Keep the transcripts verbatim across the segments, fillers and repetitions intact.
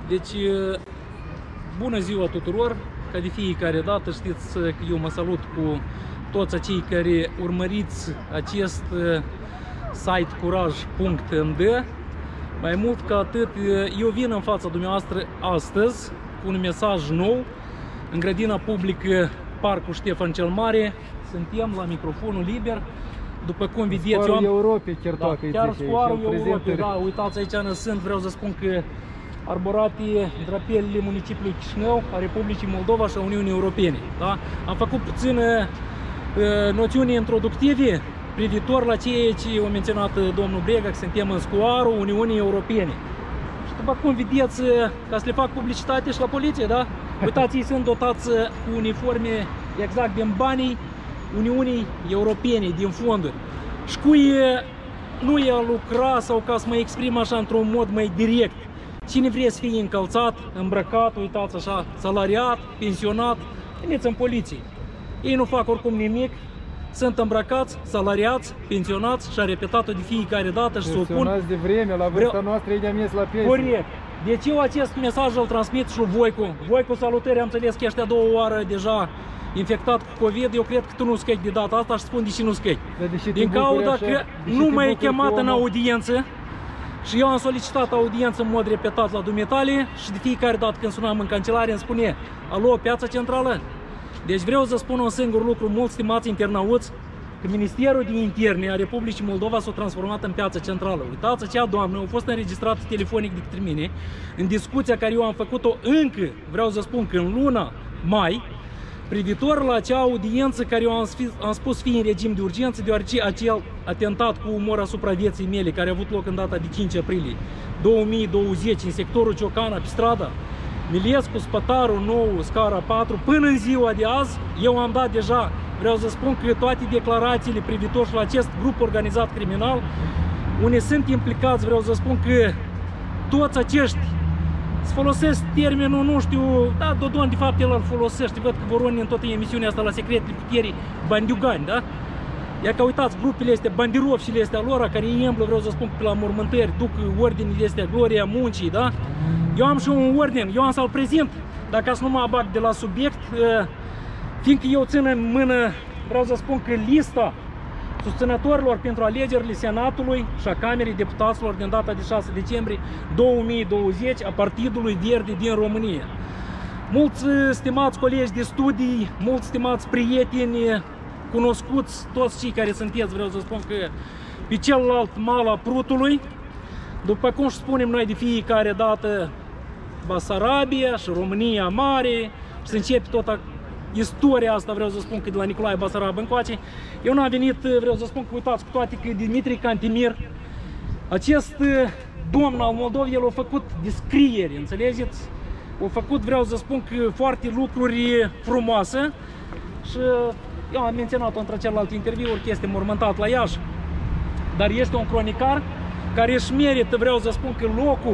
Deci, bună ziua tuturor! Ca de fiecare dată știți că eu mă salut cu toți acei care urmăriți acest site curaj punct m d. Mai mult ca atât, eu vin în fața dumneavoastră astăzi cu un mesaj nou în grădina publică Parcul Ștefan cel Mare. Suntem la microfonul liber. După cum vedeți, eu am... Europei, chiar, da, chiar scoarul Europei, da, uitați aici ne sunt, vreau să spun că arborate drapelele municipiului Chișinău, a Republicii Moldova și a Uniunii Europene. Da? Am făcut puțină uh, noțiuni introductive privitor la ceea ce a menționat domnul Brega, că suntem în scoarul Uniunii Europene. Și după cum vedeți, ca să le fac publicitate și la poliție, da? Uitați, ei sunt dotați cu uniforme exact din banii Uniunii Europene, din fonduri. Și cui nu e a lucra, sau ca să mă exprim așa într-un mod mai direct, cine vrea să fie încălțat, îmbrăcat, uitați așa, salariat, pensionat, veniți în poliție. Ei nu fac oricum nimic, sunt îmbrăcați, salariați, pensionați și a repetat-o de fiecare dată și se opun. de vreme, la vârsta noastră ei de-am ies la pensie. Corect. Deci eu acest mesaj îl transmit și lui Voicu. Voicu, salutări, am înțeles că ești a doua oară deja infectat cu COVID. Eu cred că tu nu scăi de data asta și spun de ce nu scăi. Din cauza că nu m-ai chemat în audiență și eu am solicitat audiență în mod repetat la dumitale și de fiecare dată când sunam în cancelare îmi spune: alo, Piața Centrală? Deci vreau să spun un singur lucru, mulți stimați internauți, că Ministerul de Interne a Republicii Moldova s-a transformat în Piața Centrală. Uitați, acea doamnă a fost înregistrată telefonic de către mine în discuția care eu am făcut-o încă, vreau să spun că în luna mai, privitor la acea audiență care eu am, am spus fi în regim de urgență, deoarece acel atentat cu umor asupra vieții mele, care a avut loc în data de cinci aprilie două mii douăzeci în sectorul Ciocana, pe strada Milescu, Spătaru, Nou, Scara patru, până în ziua de azi, eu am dat deja, vreau să spun că toate declarațiile privitor la acest grup organizat criminal, unde sunt implicați, vreau să spun că toți acești, să folosesc termenul, nu știu, da, Dodon de fapt el îl folosește, văd că Voroni în toată emisiunea asta la Secretele Puterii, bandiugani, da? Ia că uitați, grupele astea, bandirovșile astea lor, care îi îmblă, vreau să spun, pe la mormântări, duc ordinile astea, gloria muncii, da? Eu am și un ordin, eu am să-l prezint, dacă să nu mă abag de la subiect, fiindcă eu țin în mână, vreau să spun că lista susținătorilor pentru alegerile Senatului și a Camerei Deputaților din data de șase decembrie două mii douăzeci a Partidului Verde din România. Mulți stimați colegi de studii, mulți stimați prieteni, cunoscuți, toți cei care sunteți, vreau să spun că pe celălalt mal a Prutului, după cum spunem noi de fiecare dată, Basarabia și România Mare, și se începe tot istoria asta, vreau să spun că de la Nicolae Basarab încoace. Eu n-am venit, vreau să spun că uitați, cu toate că Dimitrie Cantemir, acest domn al Moldovei, el a făcut descrieri, înțelegeți? A făcut, vreau să spun că foarte lucruri frumoase și eu am menționat-o între celelalte interviuri, că este mormântat la Iași, dar este un cronicar care își merită, vreau să spun că locul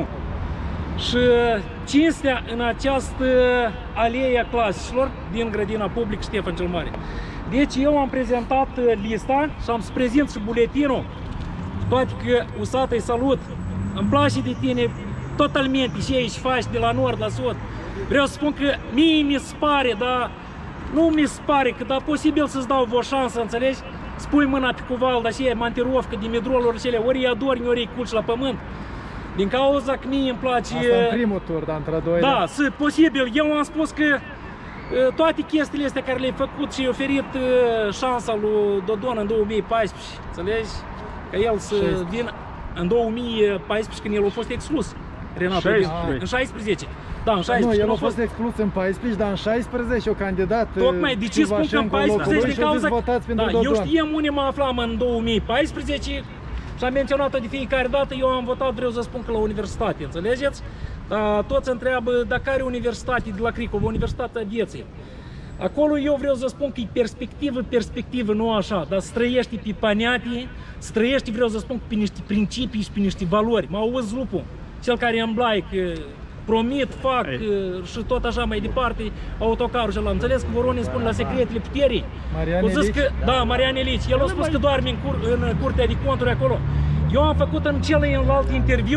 și cinstea în această alee a clasicilor din grădina publică Ștefan cel Mare. Deci eu am prezentat lista și am să prezint și buletinul, toate că usată-i salut, îmi place de tine totalmente și aici faci de la nord la sud. Vreau să spun că mie mi se pare, dar nu mi se pare că da posibil să-ți dau o șansă, înțelegi? Spui mâna pe cuval, dar și e mantirovcă de midroluri cele, ori îi adori, ori îi culci la pământ. Din cauza că mie îmi place... Asta în primul tur, dar între doi. Da, să, posibil. Eu am spus că toate chestiile astea care le-ai făcut și ai oferit șansa lui Dodon în două mii paisprezece, înțelegi? Că el să vină în două mii paisprezece, când el a fost exclus. Renato, în șaisprezece. Da, în șaisprezece. Nu, el a fost exclus în paisprezece, dar în șaisprezece a candidat. Tocmai, de ce spun că în paisprezece? Din cauza că da, eu știam unde mă aflam în două mii paisprezece și am menționat-o de fiecare dată, eu am votat, vreau să spun că la universitate, înțelegeți? Dar toți întreabă, dacă care universitate de la Cricov, Universitatea Vieții. Acolo eu vreau să spun că e perspectivă, perspectivă, nu așa, dar străiești pe paniate, străiești, vreau să spun, pe niște principii și pe niște valori. Mă auzi lupul, cel care îmi blai, că promit, fac Ei. și tot așa mai departe, autocarul și ăla. Înțeles că Voronin spune la Secretele Puterii. Marian Elici? Că, da, Marian Elici. El a spus că doarme în, cur, în Curtea de Conturi acolo. Eu am făcut în celălalt interviu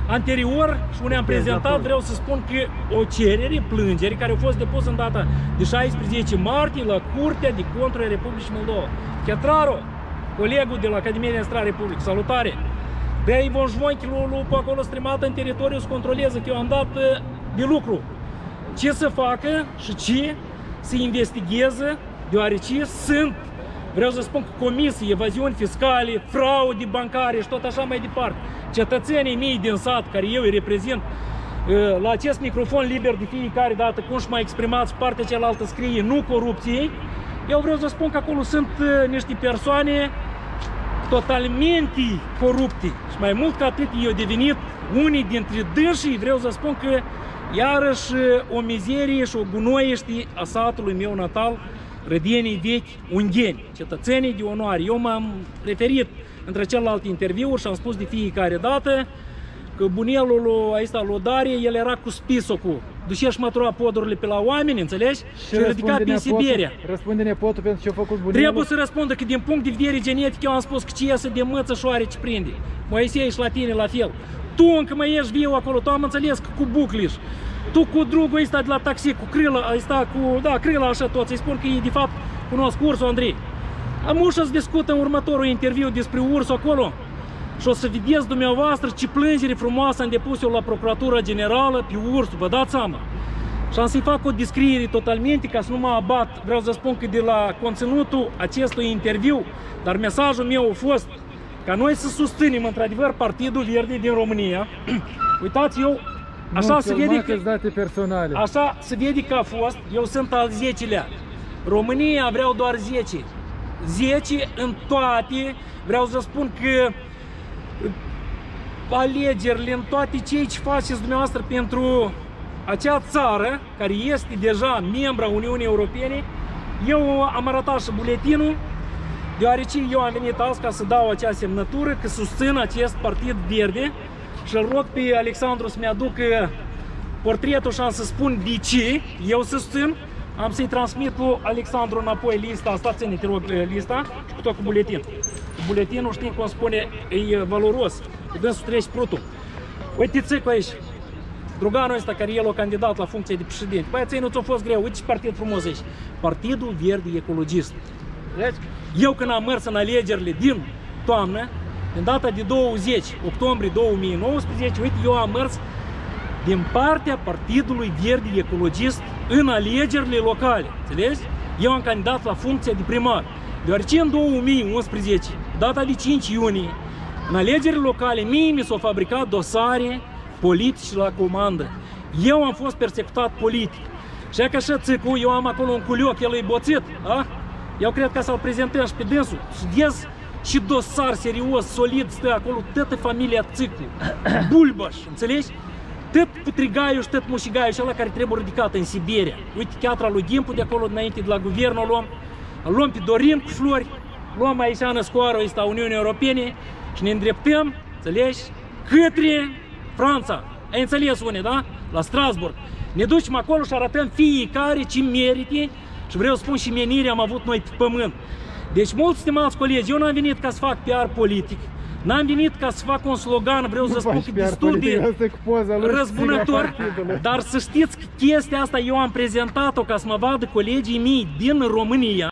Anterior, și unde am prezentat, vreau să spun că o cerere, plângere, care a fost depusă în data de șaisprezece martie la Curtea de Conturi a Republicii Moldova. Chetraro, colegul de la Academia de Administrare Republică, salutare! De-aia Ivon Jvonchi, lupul acolo stremat în teritoriu să controleze, că eu am dat de lucru. Ce să facă și ce să investigheze, deoarece sunt, vreau să spun că comisii, evaziuni fiscale, fraude bancare și tot așa mai departe. Cetățenii mei din sat, care eu îi reprezint, la acest microfon liber de fiecare dată, cum și mai exprimați, partea cealaltă scrie nu corupției, eu vreau să spun că acolo sunt niște persoane totalmente corupte. Și mai mult ca atât, eu devenit unii dintre dânsii, vreau să spun că iarăși o mizerie și o gunoiește a satului meu natal, Rădenii Vechi, Ungheni, cetățenii de onoare. Eu m-am referit între celelalte interviuri și am spus de fiecare dată că bunelul lui ăsta, lui Darie, el era cu spisocul. Ducea și mătura podurile pe la oameni, înțelegi? Și, și ridica pe Siberia. Răspunde nepotul pentru ce a făcut bunelul? Trebuie să răspundă că din punct de vedere genetic eu am spus că ce iese de măță și oare ce prinde. Moisei și la tine la fel. Tu încă mai ești viu acolo, tu am înțeles că cu bucliș. Tu cu drugul ăsta de la taxi, cu Crila, ăsta cu, da, Crila așa tot, să-i spun că e de fapt cunosc Ursul Andrei. Am ușa să discut în următorul interviu despre Ursul acolo și o să vedeți dumneavoastră ce plângere frumoasă am depus eu la Procuratura Generală pe Ursul, vă dați seama. Și am să-i fac o descriere totalmente ca să nu mă abat, vreau să spun că de la conținutul acestui interviu, dar mesajul meu a fost ca noi să susținem într-adevăr Partidul Verde din România. Uitați, eu așa se vede că, date personale. așa se vede că a fost, eu sunt al zecelea. România vreau doar zece. zece în toate, vreau să spun că alegerile, în toate cei ce faceți dumneavoastră pentru acea țară, care este deja membra Uniunii Europene, eu am arătat și buletinul, deoarece eu am venit azi ca să dau acea semnătură că susțin acest Partid Verde și îl rog pe Alexandru să-mi aducă portretul și am să spun de ce eu susțin. Am să-i transmit lui Alexandru înapoi lista asta, ține, te rog, lista și cu tot cu buletin. Buletinul, știi cum spune, e valoros, cu dânsul trece prutul. Uite țicul aici, druganul ăsta care el a candidat la funcție de președinte. Băi, ție nu ți-a fost greu, uite ce partid frumos aici. Partidul Verde Ecologist. Deci, eu când am mers în alegerile din toamnă, în data de douăzeci octombrie două mii nouăsprezece, uite, eu am mers din partea Partidului Verde Ecologist în alegerile locale, înțelegi? Eu am candidat la funcția de primar, deoarece în două mii unsprezece, data de cinci iunie, în alegerile locale, mie mi s-au fabricat dosare politici la comandă. Eu am fost persecutat politic. Și că așa țicul, eu am acolo un culioc, el e boțit, a? Eu cred că să-l prezentăm și pe dânsul. Studiez și dosar serios, solid, stă acolo toată familia țicul, Bulbaș, înțelegi? Tot putrigaiul și tot mușigaiul și ăla care trebuie ridicat în Siberia. Uite, cheatra lui Gimpu de acolo, înainte de la guvernul luăm. Îl luăm pe Dorin cu flori, luăm aici în scoarul ăsta a Uniunii Europene și ne îndreptăm, înțelegi, către Franța. Ai înțeles unde, da? La Strasbourg. Ne ducem acolo și arătăm fiecare ce merite și vreau să spun și menirea am avut noi pe pământ. Deci, mulți stimați colegi, eu n-am venit ca să fac P R politic. N-am venit ca să fac un slogan, vreau să spun că destul de răzbunător, dar să știți că chestia asta eu am prezentat-o ca să mă vadă colegii mei din România.